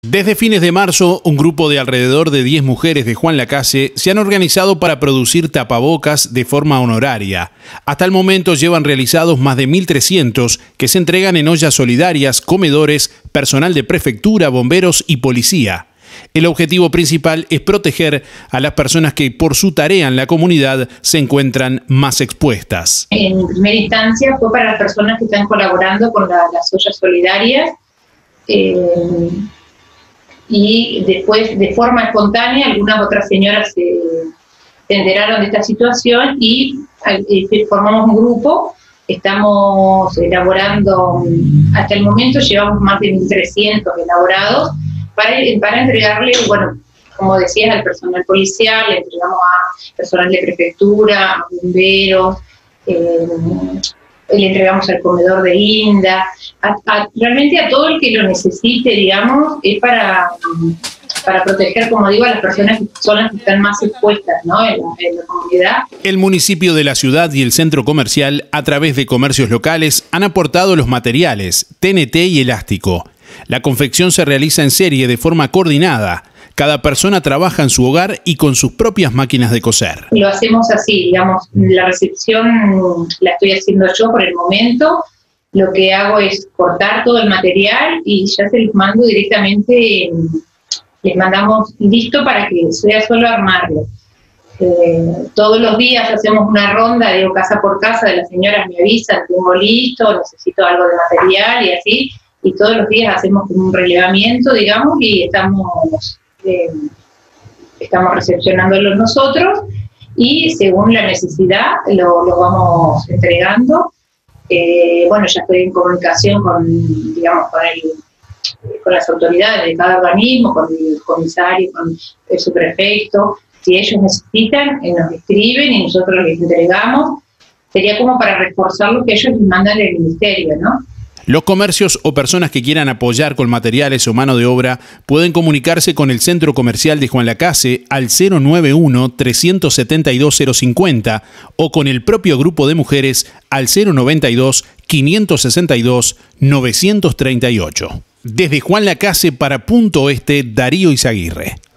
Desde fines de marzo, un grupo de alrededor de 10 mujeres de Juan Lacase se han organizado para producir tapabocas de forma honoraria. Hasta el momento llevan realizados más de 1.300 que se entregan en ollas solidarias, comedores, personal de prefectura, bomberos y policía. El objetivo principal es proteger a las personas que por su tarea en la comunidad se encuentran más expuestas. En primera instancia fue para las personas que están colaborando con las ollas solidarias. Y después, de forma espontánea, algunas otras señoras se enteraron de esta situación y formamos un grupo. Estamos elaborando, hasta el momento llevamos más de 1.300 elaborados para entregarle, bueno, como decías, al personal policial, le entregamos a personal de prefectura, a bomberos, le entregamos al comedor de INDA, realmente a todo el que lo necesite, digamos, es para proteger, como digo, a las personas que son las que están más expuestas, ¿no?, en la comunidad. El municipio de la ciudad y el centro comercial, a través de comercios locales, han aportado los materiales, TNT y elástico. La confección se realiza en serie de forma coordinada. Cada persona trabaja en su hogar y con sus propias máquinas de coser. Lo hacemos así, digamos, la recepción la estoy haciendo yo por el momento. Lo que hago es cortar todo el material y ya se los mando directamente, les mandamos listo para que sea solo armarlo. Todos los días hacemos una ronda, digo, casa por casa, de las señoras me avisan, tengo listo, necesito algo de material y así, y todos los días hacemos como un relevamiento, digamos, y estamos recepcionándolo nosotros y según la necesidad lo vamos entregando. Bueno, ya estoy en comunicación con las autoridades de cada organismo, con el comisario, con el subprefecto. Si ellos necesitan, nos escriben y nosotros les entregamos. Sería como para reforzar lo que ellos les mandan del ministerio, ¿no? Los comercios o personas que quieran apoyar con materiales o mano de obra pueden comunicarse con el Centro Comercial de Juan Lacase al 091-372-050 o con el propio grupo de mujeres al 092-562-938. Desde Juan Lacase para Punto Este, Darío Izaguirre.